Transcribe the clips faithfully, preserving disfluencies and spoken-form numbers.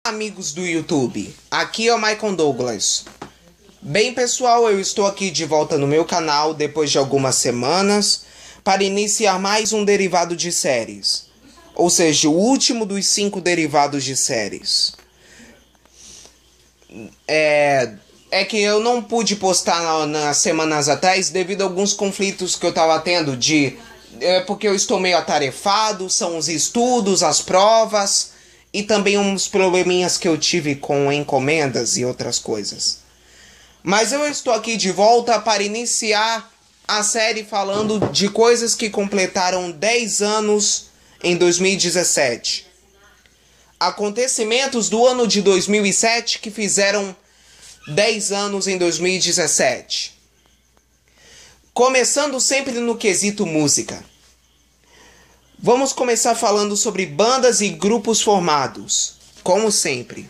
Amigos do YouTube, aqui é o Michael Douglas. Bem pessoal, eu estou aqui de volta no meu canal depois de algumas semanas para iniciar mais um derivado de séries, ou seja, o último dos cinco derivados de séries. É, é que eu não pude postar na, nas semanas atrás devido a alguns conflitos que eu estava tendo de... É porque eu estou meio atarefado, são os estudos, as provas... E também uns probleminhas que eu tive com encomendas e outras coisas. Mas eu estou aqui de volta para iniciar a série falando de coisas que completaram dez anos em dois mil e dezessete. Acontecimentos do ano de dois mil e sete que fizeram dez anos em dois mil e dezessete. Começando sempre no quesito música. Vamos começar falando sobre bandas e grupos formados, como sempre.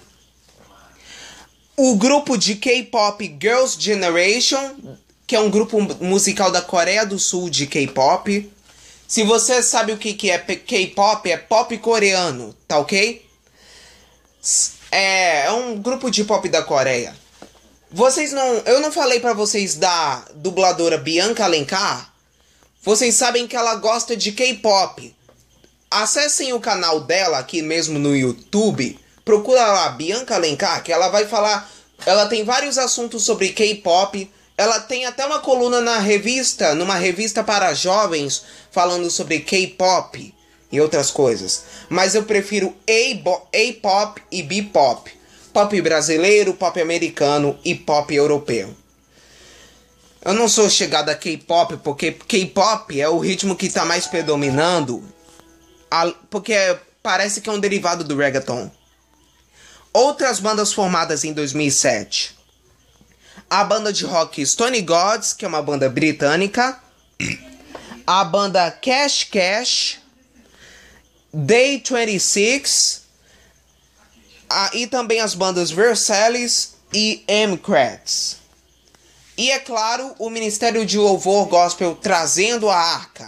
O grupo de K-pop Girls' Generation, que é um grupo musical da Coreia do Sul de K-pop. Se você sabe o que é K-pop, é pop coreano, tá ok? É, é um grupo de pop da Coreia. Vocês não, eu não falei pra vocês da dubladora Bianca Alencar? Vocês sabem que ela gosta de K-pop. Acessem o canal dela aqui mesmo no YouTube. Procura lá, Bianca Alencar, que ela vai falar... Ela tem vários assuntos sobre K-pop. Ela tem até uma coluna na revista, numa revista para jovens, falando sobre K-pop e outras coisas. Mas eu prefiro A-pop e B-pop. Pop brasileiro, pop americano e pop europeu. Eu não sou chegado a K-pop, porque K-pop é o ritmo que está mais predominando... Porque parece que é um derivado do reggaeton. Outras bandas formadas em dois mil e sete. A banda de rock Stone Gods, que é uma banda britânica. A banda Cash Cash. Day vinte e seis. A, e também as bandas Versailles e M-Crats. E é claro, o Ministério de Louvor Gospel Trazendo a Arca,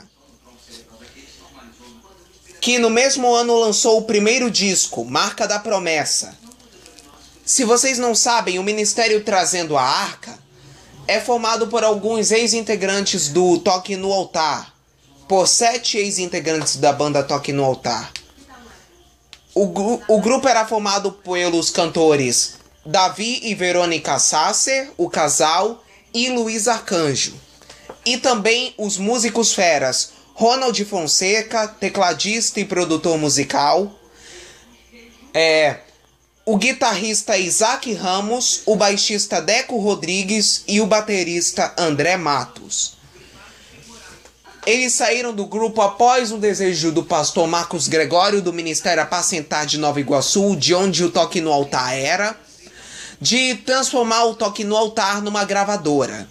que no mesmo ano lançou o primeiro disco, Marca da Promessa. Se vocês não sabem, o Ministério Trazendo a Arca é formado por alguns ex-integrantes do Toque no Altar, por sete ex-integrantes da banda Toque no Altar. O, gru- o grupo era formado pelos cantores Davi e Verônica Sasser, o casal, e Luiz Arcanjo. E também os músicos feras Ronald Fonseca, tecladista e produtor musical. É, o guitarrista Isaac Ramos, o baixista Deco Rodrigues e o baterista André Matos. Eles saíram do grupo após um desejo do pastor Marcos Gregório, do Ministério Apacentar de Nova Iguaçu, de onde o Toque no Altar era, de transformar o Toque no Altar numa gravadora.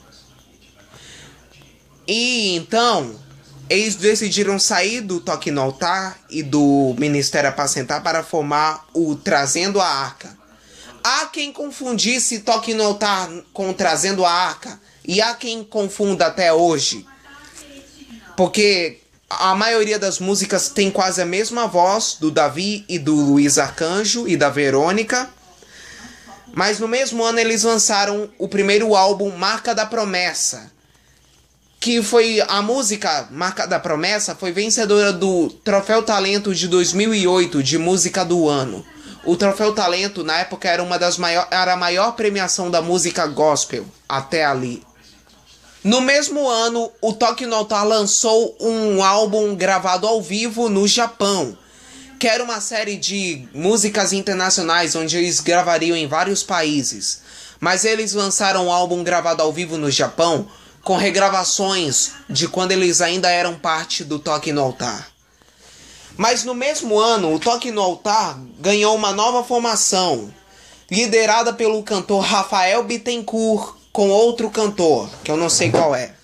E então... eles decidiram sair do Toque no Altar e do Ministério Apacentar para formar o Trazendo a Arca. Há quem confundisse Toque no Altar com Trazendo a Arca, e há quem confunda até hoje, porque a maioria das músicas tem quase a mesma voz do Davi e do Luiz Arcanjo e da Verônica. Mas no mesmo ano eles lançaram o primeiro álbum, Marca da Promessa, que foi a música Marca da Promessa, foi vencedora do Troféu Talento de dois mil e oito de música do ano. O Troféu Talento na época era uma das maior, era a maior premiação da música gospel até ali. No mesmo ano, o Toque no Altar lançou um álbum gravado ao vivo no Japão, que era uma série de músicas internacionais onde eles gravariam em vários países. Mas eles lançaram um álbum gravado ao vivo no Japão com regravações de quando eles ainda eram parte do Toque no Altar. Mas no mesmo ano, o Toque no Altar ganhou uma nova formação, liderada pelo cantor Rafael Bittencourt, com outro cantor, que eu não sei qual é.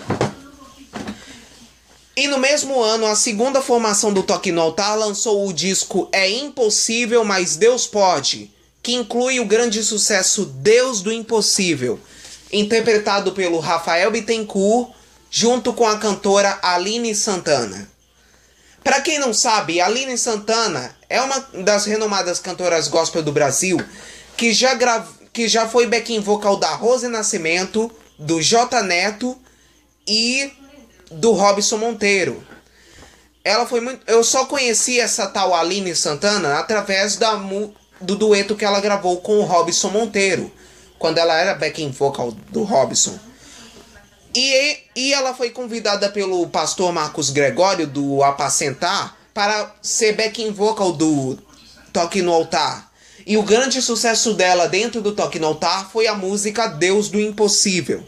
E no mesmo ano, a segunda formação do Toque no Altar lançou o disco É Impossível, Mas Deus Pode, que inclui o grande sucesso Deus do Impossível, interpretado pelo Rafael Bittencourt, junto com a cantora Aline Santana. Pra quem não sabe, Aline Santana é uma das renomadas cantoras gospel do Brasil que já, grav... que já foi backing vocal da Rose Nascimento, do J Neto e do Robson Monteiro. Ela foi muito... Eu só conheci essa tal Aline Santana através da mu... do dueto que ela gravou com o Robson Monteiro, quando ela era backing vocal do Robson. E, e ela foi convidada pelo pastor Marcos Gregório, do Apacentar, para ser backing vocal do Toque no Altar. E o grande sucesso dela dentro do Toque no Altar foi a música Deus do Impossível.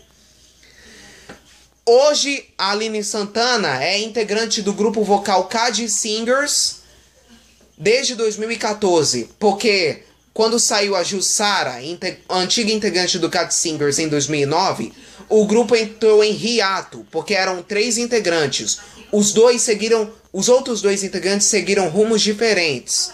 Hoje, a Aline Santana é integrante do grupo vocal Cad Singers desde dois mil e quatorze, porque quando saiu a Jussara, a antiga integrante do Cad Singers, em dois mil e nove, o grupo entrou em hiato, porque eram três integrantes. Os dois seguiram, os outros dois integrantes seguiram rumos diferentes.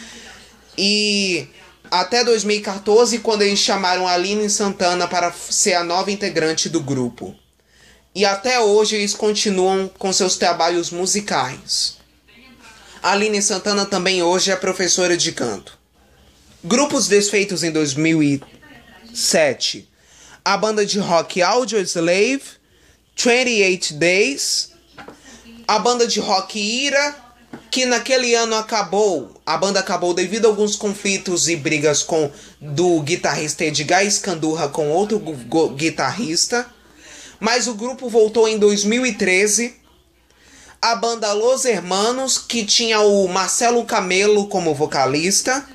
E até dois mil e quatorze, quando eles chamaram a Aline Santana para ser a nova integrante do grupo. E até hoje eles continuam com seus trabalhos musicais. A Aline Santana também hoje é professora de canto. Grupos desfeitos em dois mil e sete. A banda de rock Audioslave, vinte e oito Days. A banda de rock Ira, que naquele ano acabou. A banda acabou devido a alguns conflitos e brigas com do guitarrista Edgar Escandurra com outro guitarrista. Mas o grupo voltou em dois mil e treze. A banda Los Hermanos, que tinha o Marcelo Camelo como vocalista.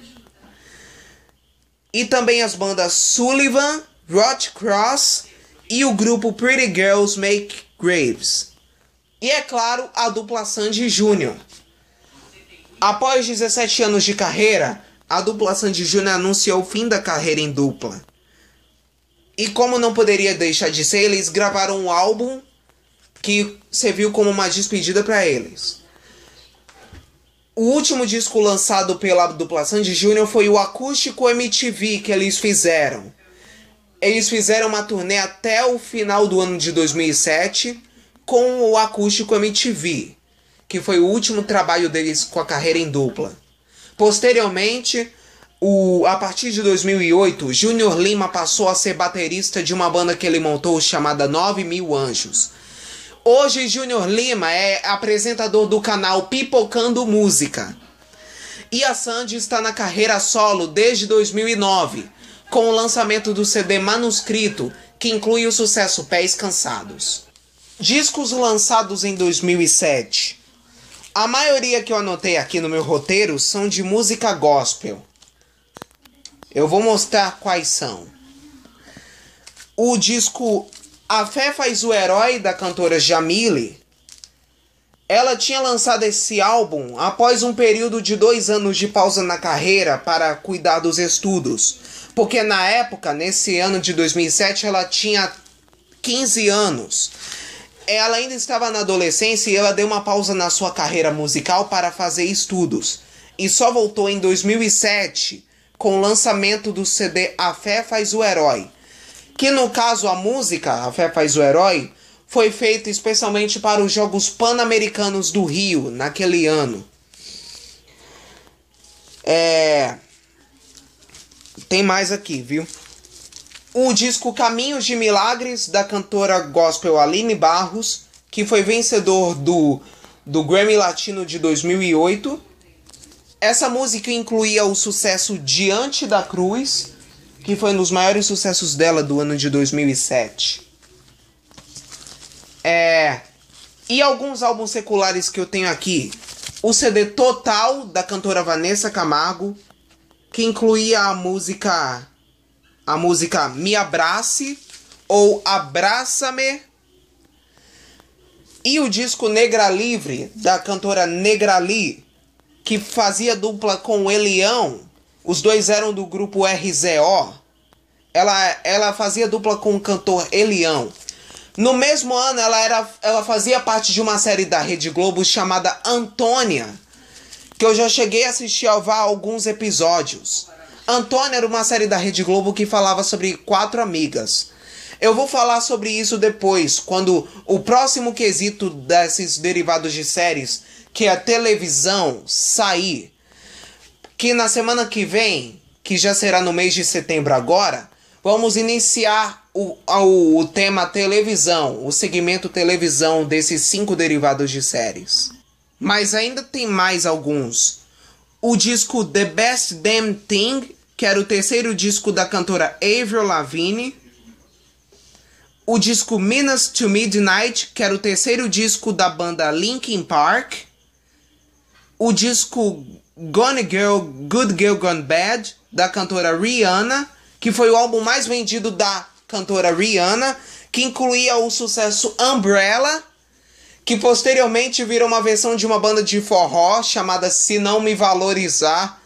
E também as bandas Sullivan, Rot Cross e o grupo Pretty Girls Make Graves. E é claro, a dupla Sandy Júnior. Após dezessete anos de carreira, a dupla Sandy Júnior anunciou o fim da carreira em dupla. E como não poderia deixar de ser, eles gravaram um álbum que serviu como uma despedida para eles. O último disco lançado pela dupla Sandy Júnior foi o Acústico M T V que eles fizeram. Eles fizeram uma turnê até o final do ano de dois mil e sete com o Acústico M T V, que foi o último trabalho deles com a carreira em dupla. Posteriormente, o, a partir de dois mil e oito, Júnior Lima passou a ser baterista de uma banda que ele montou chamada Nove Mil Anjos. Hoje, Júnior Lima é apresentador do canal Pipocando Música. E a Sandy está na carreira solo desde dois mil e nove, com o lançamento do C D Manuscrito, que inclui o sucesso Pés Cansados. Discos lançados em dois mil e sete. A maioria que eu anotei aqui no meu roteiro são de música gospel. Eu vou mostrar quais são. O disco A Fé Faz o Herói, da cantora Jamile. Ela tinha lançado esse álbum após um período de dois anos de pausa na carreira para cuidar dos estudos. Porque na época, nesse ano de dois mil e sete, ela tinha quinze anos. Ela ainda estava na adolescência e ela deu uma pausa na sua carreira musical para fazer estudos. E só voltou em dois mil e sete com o lançamento do C D A Fé Faz o Herói. Que no caso a música A Fé Faz o Herói foi feita especialmente para os Jogos Pan-Americanos do Rio, naquele ano. É... Tem mais aqui, viu? O disco Caminhos de Milagres, da cantora gospel Aline Barros, que foi vencedor do, do Grammy Latino de dois mil e oito. Essa música incluía o sucesso Diante da Cruz, que foi um dos maiores sucessos dela do ano de dois mil e sete. É... E alguns álbuns seculares que eu tenho aqui. O C D Total, da cantora Vanessa Camargo, que incluía a música... A música Me Abrace ou Abraça-me. E o disco Negra Livre, da cantora Negrali, que fazia dupla com o Elião. Os dois eram do grupo R Z O. Ela, ela fazia dupla com o cantor Elião. No mesmo ano, ela, era, ela fazia parte de uma série da Rede Globo chamada Antônia, que eu já cheguei a assistir a alguns episódios. Antônia era uma série da Rede Globo que falava sobre quatro amigas. Eu vou falar sobre isso depois, quando o próximo quesito desses derivados de séries que a televisão sair, que na semana que vem, que já será no mês de setembro agora, vamos iniciar o, o, o tema televisão, o segmento televisão desses cinco derivados de séries. Mas ainda tem mais alguns. O disco The Best Damn Thing, que era o terceiro disco da cantora Avril Lavigne. O disco Minutes to Midnight, que era o terceiro disco da banda Linkin Park. O disco Gone Girl, Good Girl Gone Bad, da cantora Rihanna, que foi o álbum mais vendido da cantora Rihanna, que incluía o sucesso Umbrella, que posteriormente virou uma versão de uma banda de forró chamada Se Não Me Valorizar.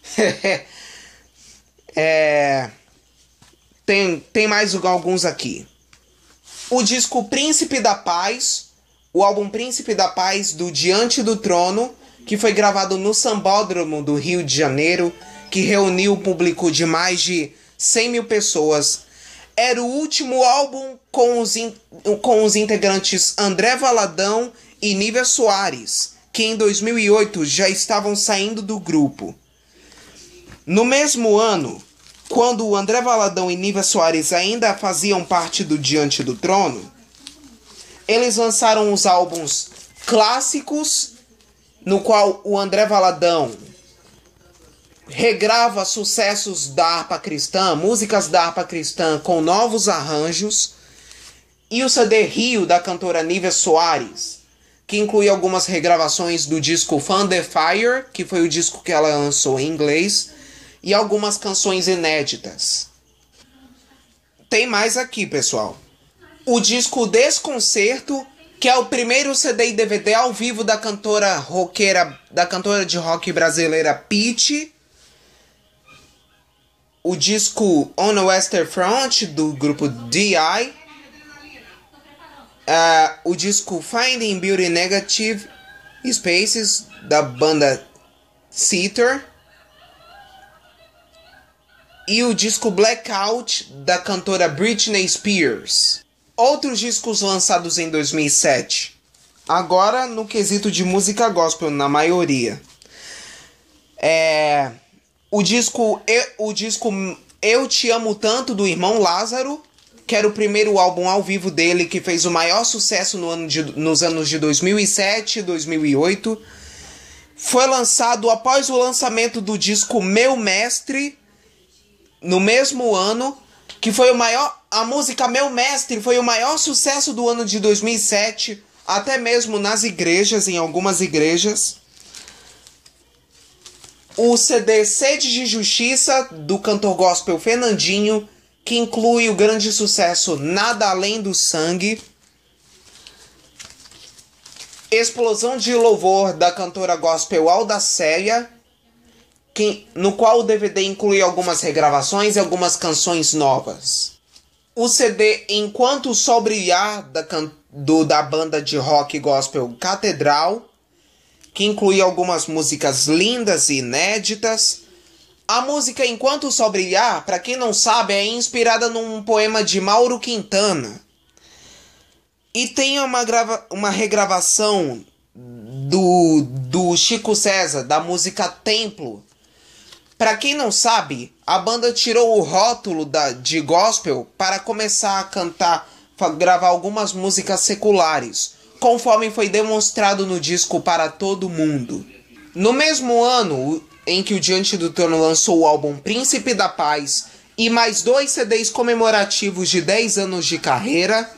é... tem, tem mais alguns aqui. O disco Príncipe da Paz, o álbum Príncipe da Paz do Diante do Trono, que foi gravado no Sambódromo do Rio de Janeiro, que reuniu o público de mais de cem mil pessoas. Era o último álbum com os, in- com os integrantes André Valadão e Nívia Soares, que em dois mil e oito já estavam saindo do grupo. No mesmo ano, quando o André Valadão e Nívia Soares ainda faziam parte do Diante do Trono, eles lançaram os álbuns clássicos, no qual o André Valadão regrava sucessos da harpa cristã, músicas da harpa cristã com novos arranjos, e o C D Rio da cantora Nívia Soares, que inclui algumas regravações do disco Fan the Fire, que foi o disco que ela lançou em inglês, e algumas canções inéditas. Tem mais aqui, pessoal. O disco Desconcerto, que é o primeiro C D e D V D ao vivo da cantora roqueira, da cantora de rock brasileira Pitty. O disco On the Western Front, do grupo D I. Uh, o disco Finding Beauty Negative Spaces, da banda Seether. E o disco Blackout, da cantora Britney Spears. Outros discos lançados em dois mil e sete. Agora no quesito de música gospel, na maioria. É... O disco, o disco Eu Te Amo Tanto, do Irmão Lázaro, que era o primeiro álbum ao vivo dele, que fez o maior sucesso no ano de, nos anos de dois mil e sete e dois mil e oito. Foi lançado após o lançamento do disco Meu Mestre, no mesmo ano, que foi o maior... A música Meu Mestre foi o maior sucesso do ano de dois mil e sete, até mesmo nas igrejas, em algumas igrejas. O C D Sede de Justiça, do cantor gospel Fernandinho, que inclui o grande sucesso Nada Além do Sangue. Explosão de Louvor, da cantora gospel Audacélia, que, no qual o D V D inclui algumas regravações e algumas canções novas. O C D Enquanto o Sol Brilhar, da, can- do, da banda de rock gospel Catedral, que inclui algumas músicas lindas e inéditas. A música Enquanto o Sol Brilhar, para quem não sabe, é inspirada num poema de Mauro Quintana. E tem uma, grava- uma regravação do, do Chico César, da música Templo. Para quem não sabe, a banda tirou o rótulo da, de gospel para começar a cantar, a gravar algumas músicas seculares, conforme foi demonstrado no disco Para Todo Mundo. No mesmo ano em que o Diante do Trono lançou o álbum Príncipe da Paz e mais dois C Ds comemorativos de dez anos de carreira,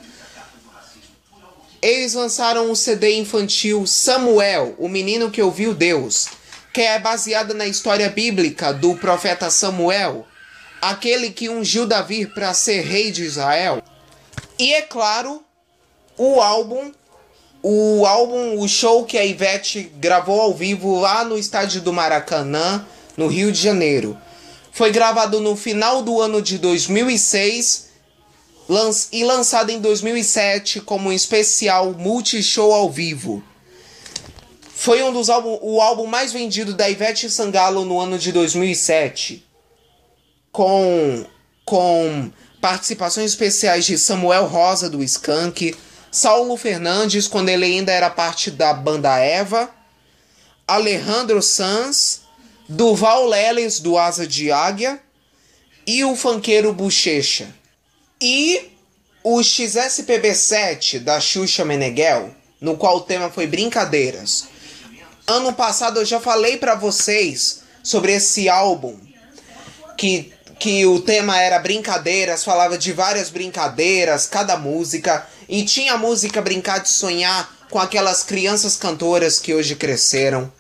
eles lançaram o C D infantil Samuel, o menino que ouviu Deus, que é baseada na história bíblica do profeta Samuel, aquele que ungiu Davi para ser rei de Israel. E é claro, o álbum, o álbum, o show que a Ivete gravou ao vivo lá no estádio do Maracanã, no Rio de Janeiro. Foi gravado no final do ano de dois mil e seis e lançado em dois mil e sete como um especial multishow ao vivo. Foi um dos álbum, o álbum mais vendido da Ivete Sangalo no ano de dois mil e sete, com, com participações especiais de Samuel Rosa, do Skank, Saulo Fernandes, quando ele ainda era parte da banda Eva, Alejandro Sanz, Duval Leles do Asa de Águia e o funkeiro Bochecha. E o X S P B sete da Xuxa Meneghel, no qual o tema foi brincadeiras. Ano passado eu já falei pra vocês sobre esse álbum, que, que o tema era brincadeiras, falava de várias brincadeiras, cada música, e tinha a música Brincar de Sonhar com aquelas crianças cantoras que hoje cresceram.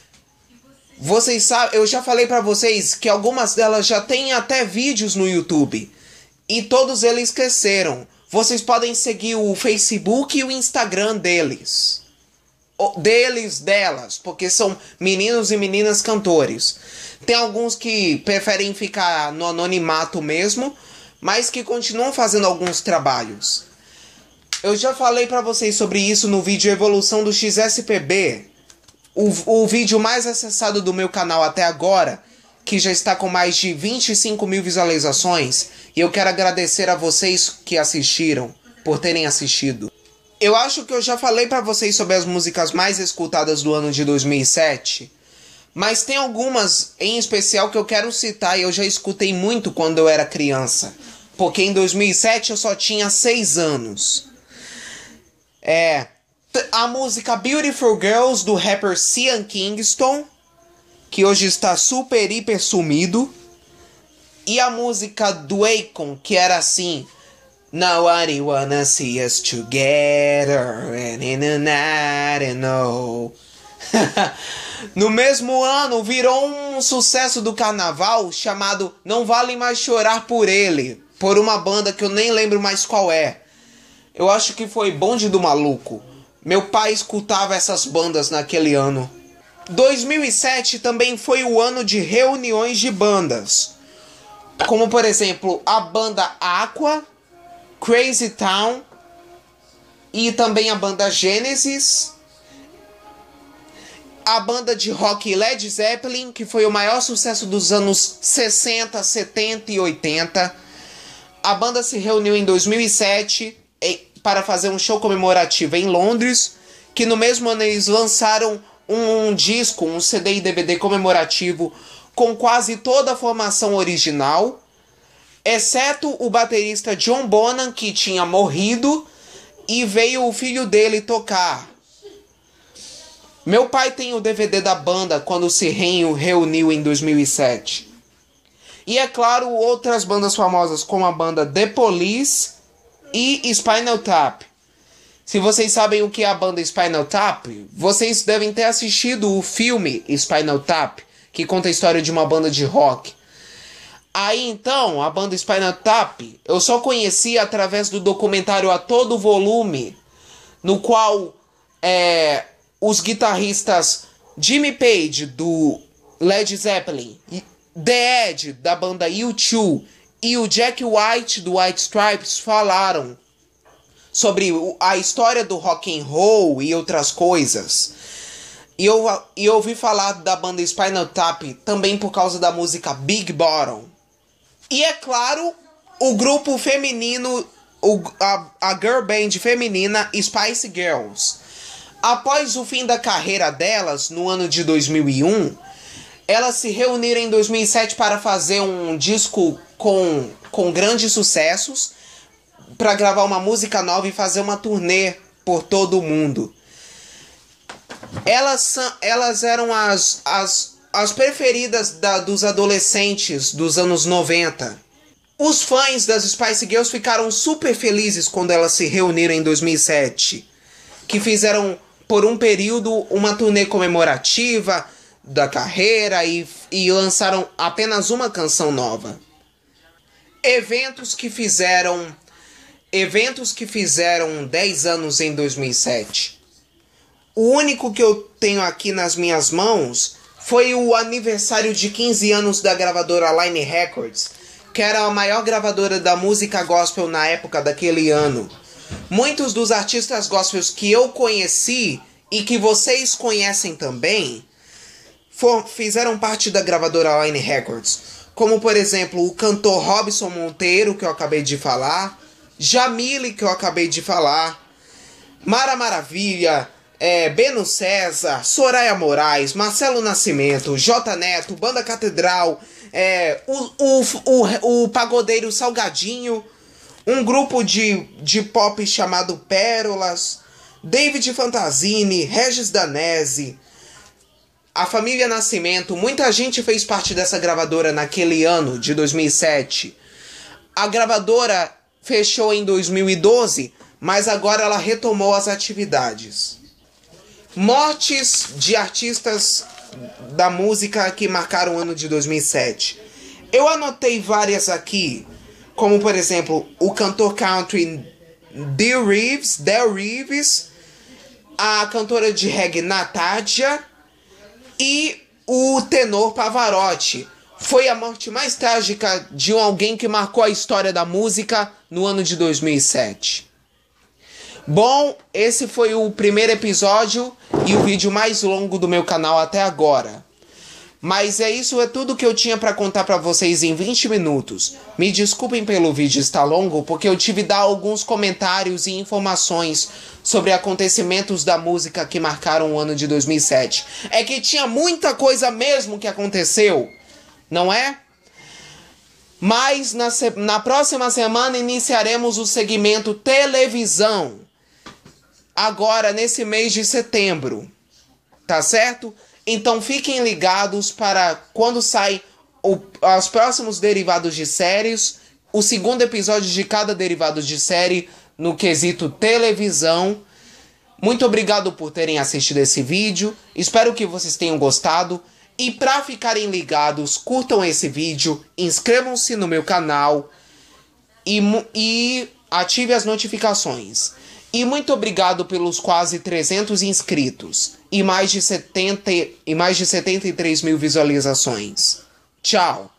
Vocês sabem, eu já falei pra vocês que algumas delas já têm até vídeos no YouTube. E todos eles cresceram. Vocês podem seguir o Facebook e o Instagram deles. Deles, delas, porque são meninos e meninas cantores. Tem alguns que preferem ficar no anonimato mesmo, mas que continuam fazendo alguns trabalhos. Eu já falei pra vocês sobre isso no vídeo Evolução do X S P B. O, o vídeo mais acessado do meu canal até agora, que já está com mais de vinte e cinco mil visualizações, e eu quero agradecer a vocês que assistiram, por terem assistido. Eu acho que eu já falei pra vocês sobre as músicas mais escutadas do ano de dois mil e sete, mas tem algumas em especial que eu quero citar e eu já escutei muito quando eu era criança, porque em dois mil e sete eu só tinha seis anos. É... A música Beautiful Girls do rapper Sean Kingston, que hoje está super hiper sumido. E a música do Akon, que era assim: Nobody wanna see us together, and in the night I know. No mesmo ano virou um sucesso do carnaval chamado Não Vale Mais Chorar Por Ele, por uma banda que eu nem lembro mais qual é. Eu acho que foi Bonde do Maluco. Meu pai escutava essas bandas naquele ano. dois mil e sete também foi o ano de reuniões de bandas, como por exemplo a banda Aqua, Crazy Town e também a banda Genesis, a banda de rock Led Zeppelin, que foi o maior sucesso dos anos sessenta, setenta e oitenta. A banda se reuniu em dois mil e sete para fazer um show comemorativo em Londres, que no mesmo ano eles lançaram um, um disco, um C D e D V D comemorativo com quase toda a formação original, exceto o baterista John Bonham, que tinha morrido, e veio o filho dele tocar. Meu pai tem o D V D da banda quando se reuniu em dois mil e sete. E é claro, outras bandas famosas como a banda The Police e Spinal Tap. Se vocês sabem o que é a banda Spinal Tap, vocês devem ter assistido o filme Spinal Tap, que conta a história de uma banda de rock. Aí então, a banda Spinal Tap, eu só conheci através do documentário A Todo Volume, no qual é, os guitarristas Jimmy Page, do Led Zeppelin, The Edge, da banda U dois, e o Jack White, do White Stripes, falaram sobre a história do rock and roll e outras coisas. E eu, e eu ouvi falar da banda Spinal Tap também por causa da música Big Bottom. E é claro, o grupo feminino, o, a, a girl band feminina Spice Girls. Após o fim da carreira delas, no ano de dois mil e um, elas se reuniram em dois mil e sete para fazer um disco com, com grandes sucessos, para gravar uma música nova e fazer uma turnê por todo o mundo. Elas, elas eram as, as, as preferidas da, dos adolescentes dos anos noventa. Os fãs das Spice Girls ficaram super felizes quando elas se reuniram em dois mil e sete, que fizeram por um período uma turnê comemorativa da carreira e, e lançaram apenas uma canção nova. Eventos que fizeram eventos que fizeram dez anos em dois mil e sete. O único que eu tenho aqui nas minhas mãos foi o aniversário de quinze anos da gravadora Line Records, que era a maior gravadora da música gospel na época daquele ano. Muitos dos artistas gospels que eu conheci e que vocês conhecem também for, fizeram parte da gravadora Line Records, como por exemplo o cantor Robson Monteiro, que eu acabei de falar, Jamile, que eu acabei de falar, Mara Maravilha, é, Beno César, Soraya Moraes, Marcelo Nascimento, J Neto, Banda Catedral, é, o, o, o, o Pagodeiro Salgadinho, um grupo de, de pop chamado Pérolas, David Fantasini, Regis Danese, a família Nascimento. Muita gente fez parte dessa gravadora naquele ano de dois mil e sete. A gravadora fechou em dois mil e doze, mas agora ela retomou as atividades. Mortes de artistas da música que marcaram o ano de dois mil e sete. Eu anotei várias aqui, como por exemplo, o cantor country Del Reeves, Del Reeves, a cantora de reggae Natália e o tenor Pavarotti. Foi a morte mais trágica de um alguém que marcou a história da música no ano de dois mil e sete. Bom, esse foi o primeiro episódio e o vídeo mais longo do meu canal até agora. Mas é isso, é tudo que eu tinha para contar para vocês em vinte minutos. Me desculpem pelo vídeo estar longo, porque eu tive que dar alguns comentários e informações sobre acontecimentos da música que marcaram o ano de dois mil e sete. É que tinha muita coisa mesmo que aconteceu, não é? Mas na, se- na próxima semana iniciaremos o segmento televisão. Agora, nesse mês de setembro. Tá certo? Então fiquem ligados para quando sai o, os próximos derivados de séries, o segundo episódio de cada derivado de série no quesito televisão. Muito obrigado por terem assistido esse vídeo. Espero que vocês tenham gostado. E para ficarem ligados, curtam esse vídeo, inscrevam-se no meu canal e, e ative as notificações. E muito obrigado pelos quase trezentos inscritos e mais de setenta e mais de setenta e três mil visualizações. Tchau!